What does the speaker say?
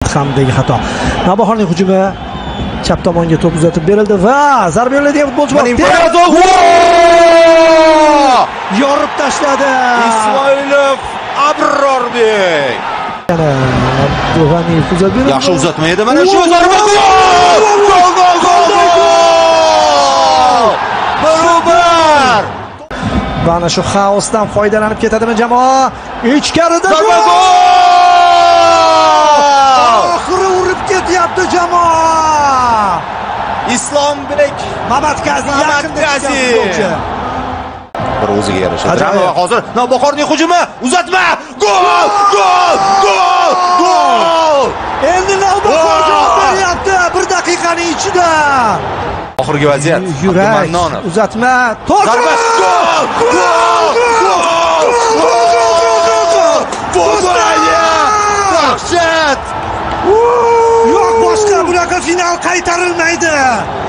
hamdagi xato. Navbahorning hujumi chap tomonga to'p uzatib berildi va zarba yo'llaydigan futbolchi bor. Yorib tashladi. Ismoilov Abrorbek. Yaxshi uzatma edi. Mana shu zarba gol! Barobar! Va ana shu xaosdan foydalanib ketadimi jamoa? Ichkarida zarba gol! Oxiri urib ketyapti jamoa. Islombek Mamatgazi bir o'ziga yarasha. Drama va hozir Navbahorning hujumi, uzatma, gol! Gol! Gol! Gol! Endi Navbahor javob beryapti 1 daqiqaning ichida. Oxirgi vaziyat. Yurak uzatma, zarba, gol! Gol! Gol! Dahshat! Yo'q, boshqa bunaqa final qaytarilmaydi.